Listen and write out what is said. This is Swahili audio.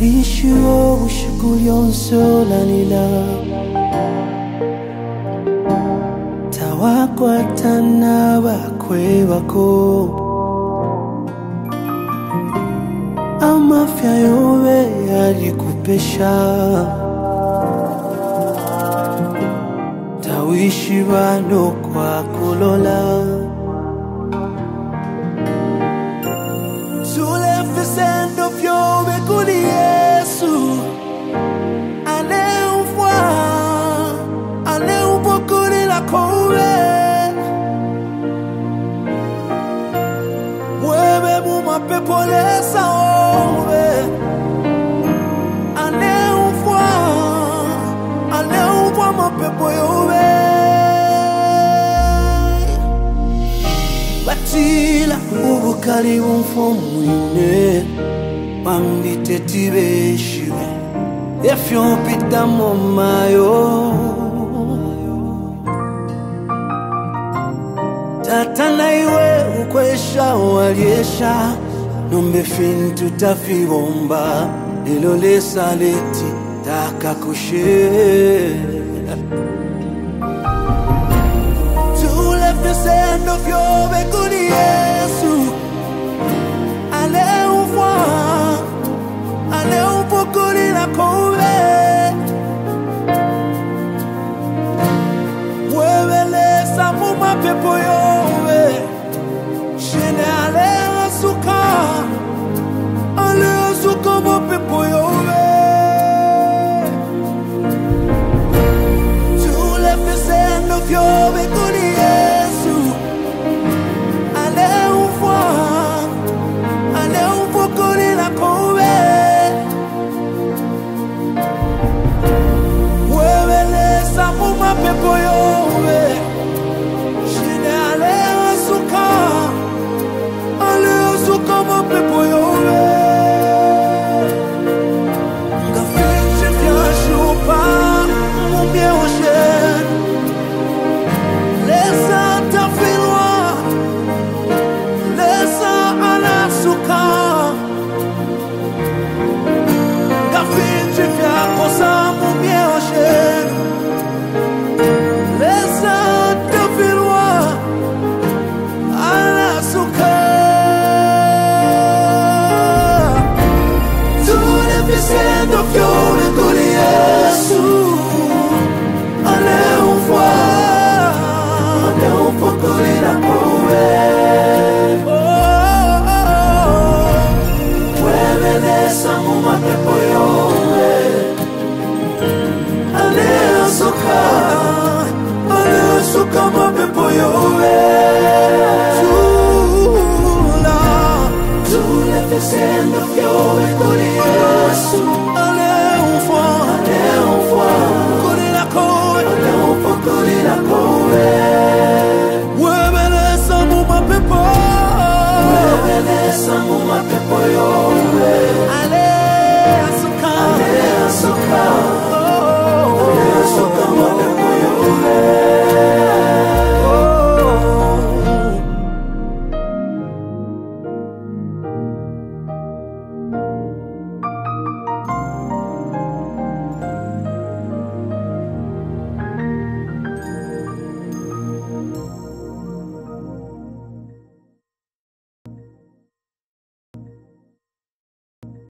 Lishuo ushukulion solalila Tawakwa tana wakwe wako Amafya yowe alikupesha Tawishi bano kwa kulola Sendo fiove con Gesù Alle un poco di la cove Mueve muma pepolesa ove Alle un po' ma pepoiove Batila ubukari umfomwine Mambite tibeshiwe Efyon pita momayo Tatana iwe ukwesha waliesha Nombe fin tutafibomba Lelo lesa leti taka kushe Tule fesendo fiove con Yesu Alle un poco di la cove Muevele esa muma pepo yove Shene ale azuka mo pepo yove Tu le fesendo fiove con Yesu Alle un poco di la cove Muma pepo yove Shine ale azuka mo pepo yove Nga finche fya chupa Mumye oshen Lesa ta filwa Lesa ala suka Nga finche fya kosa mumye oshen Sendo fiore con Gesù Alle un poco di la cove Mueve esa muma que poiove Alle azuka ma pe poiove Sendo fiore con Gesù Alle un poco di la cove Mueve esa muma pepo Mueve esa muma pepo